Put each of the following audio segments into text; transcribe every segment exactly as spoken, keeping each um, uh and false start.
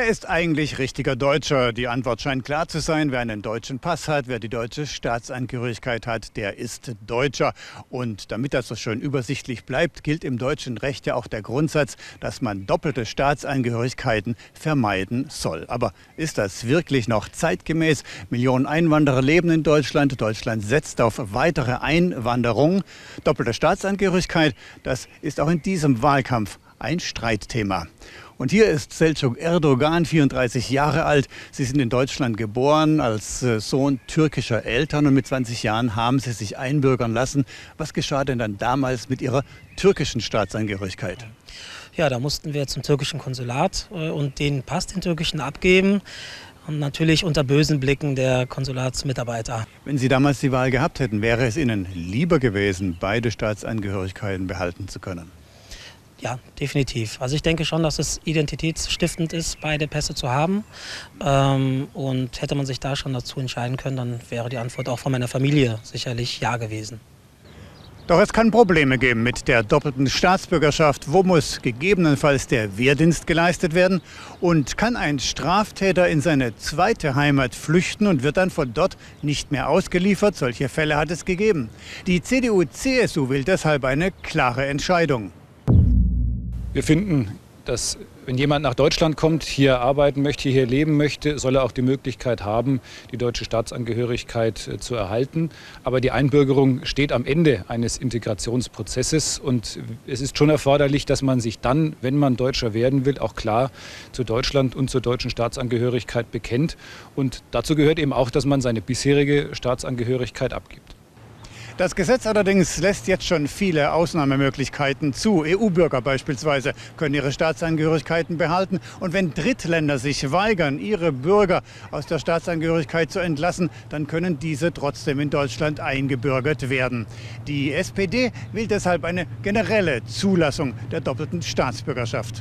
Wer ist eigentlich richtiger Deutscher? Die Antwort scheint klar zu sein. Wer einen deutschen Pass hat, wer die deutsche Staatsangehörigkeit hat, der ist Deutscher. Und damit das so schön übersichtlich bleibt, gilt im deutschen Recht ja auch der Grundsatz, dass man doppelte Staatsangehörigkeiten vermeiden soll. Aber ist das wirklich noch zeitgemäß? Millionen Einwanderer leben in Deutschland. Deutschland setzt auf weitere Einwanderung. Doppelte Staatsangehörigkeit, das ist auch in diesem Wahlkampf ein Streitthema. Und hier ist Selçuk Erdogan, vierunddreißig Jahre alt. Sie sind in Deutschland geboren als Sohn türkischer Eltern und mit zwanzig Jahren haben Sie sich einbürgern lassen. Was geschah denn dann damals mit Ihrer türkischen Staatsangehörigkeit? Ja, da mussten wir zum türkischen Konsulat und den Pass, den türkischen, abgeben. Und natürlich unter bösen Blicken der Konsulatsmitarbeiter. Wenn Sie damals die Wahl gehabt hätten, wäre es Ihnen lieber gewesen, beide Staatsangehörigkeiten behalten zu können? Ja, definitiv. Also ich denke schon, dass es identitätsstiftend ist, beide Pässe zu haben. Ähm, und hätte man sich da schon dazu entscheiden können, dann wäre die Antwort auch von meiner Familie sicherlich ja gewesen. Doch es kann Probleme geben mit der doppelten Staatsbürgerschaft. Wo muss gegebenenfalls der Wehrdienst geleistet werden? Und kann ein Straftäter in seine zweite Heimat flüchten und wird dann von dort nicht mehr ausgeliefert? Solche Fälle hat es gegeben. Die C D U C S U will deshalb eine klare Entscheidung. Wir finden, dass wenn jemand nach Deutschland kommt, hier arbeiten möchte, hier leben möchte, soll er auch die Möglichkeit haben, die deutsche Staatsangehörigkeit zu erhalten. Aber die Einbürgerung steht am Ende eines Integrationsprozesses und es ist schon erforderlich, dass man sich dann, wenn man Deutscher werden will, auch klar zu Deutschland und zur deutschen Staatsangehörigkeit bekennt. Und dazu gehört eben auch, dass man seine bisherige Staatsangehörigkeit abgibt. Das Gesetz allerdings lässt jetzt schon viele Ausnahmemöglichkeiten zu. E U-Bürger beispielsweise können ihre Staatsangehörigkeiten behalten. Und wenn Drittländer sich weigern, ihre Bürger aus der Staatsangehörigkeit zu entlassen, dann können diese trotzdem in Deutschland eingebürgert werden. Die S P D will deshalb eine generelle Zulassung der doppelten Staatsbürgerschaft.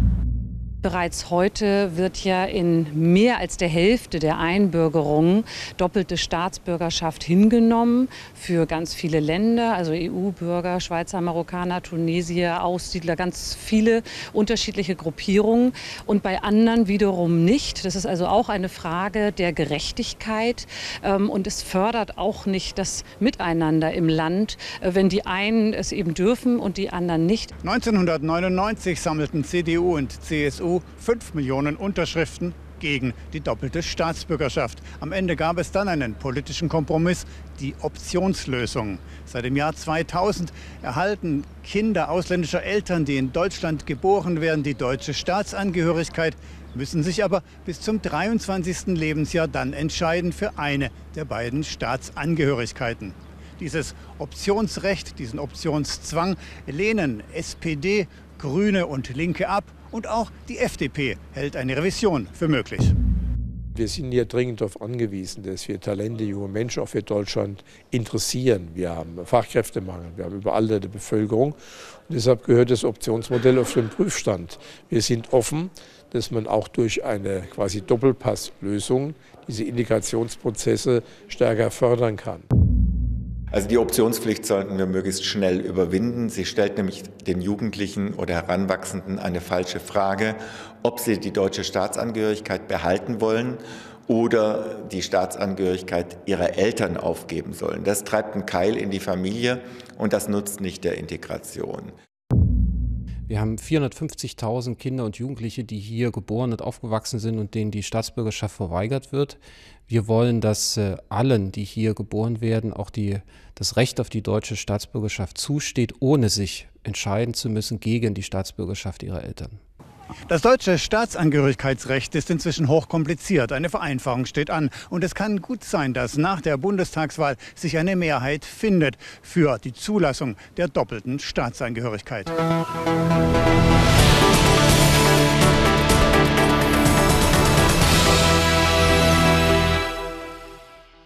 Bereits heute wird ja in mehr als der Hälfte der Einbürgerungen doppelte Staatsbürgerschaft hingenommen für ganz viele Länder, also E U-Bürger, Schweizer, Marokkaner, Tunesier, Aussiedler, ganz viele unterschiedliche Gruppierungen und bei anderen wiederum nicht. Das ist also auch eine Frage der Gerechtigkeit und es fördert auch nicht das Miteinander im Land, wenn die einen es eben dürfen und die anderen nicht. neunzehnhundertneunundneunzig sammelten C D U und C S U fünf Millionen Unterschriften gegen die doppelte Staatsbürgerschaft. Am Ende gab es dann einen politischen Kompromiss, die Optionslösung. Seit dem Jahr zweitausend erhalten Kinder ausländischer Eltern, die in Deutschland geboren werden, die deutsche Staatsangehörigkeit, müssen sich aber bis zum dreiundzwanzigsten Lebensjahr dann entscheiden für eine der beiden Staatsangehörigkeiten. Dieses Optionsrecht, diesen Optionszwang lehnen S P D, Grüne und Linke ab. Und auch die F D P hält eine Revision für möglich. Wir sind hier dringend darauf angewiesen, dass wir Talente, junge Menschen auch für Deutschland interessieren. Wir haben Fachkräftemangel, wir haben überall der Bevölkerung. Und deshalb gehört das Optionsmodell auf den Prüfstand. Wir sind offen, dass man auch durch eine quasi Doppelpasslösung diese Integrationsprozesse stärker fördern kann. Also die Optionspflicht sollten wir möglichst schnell überwinden. Sie stellt nämlich den Jugendlichen oder Heranwachsenden eine falsche Frage, ob sie die deutsche Staatsangehörigkeit behalten wollen oder die Staatsangehörigkeit ihrer Eltern aufgeben sollen. Das treibt einen Keil in die Familie und das nutzt nicht der Integration. Wir haben vierhundertfünfzigtausend Kinder und Jugendliche, die hier geboren und aufgewachsen sind und denen die Staatsbürgerschaft verweigert wird. Wir wollen, dass äh, allen, die hier geboren werden, auch die, das Recht auf die deutsche Staatsbürgerschaft zusteht, ohne sich entscheiden zu müssen gegen die Staatsbürgerschaft ihrer Eltern. Das deutsche Staatsangehörigkeitsrecht ist inzwischen hochkompliziert. Eine Vereinfachung steht an. Und es kann gut sein, dass nach der Bundestagswahl sich eine Mehrheit findet für die Zulassung der doppelten Staatsangehörigkeit.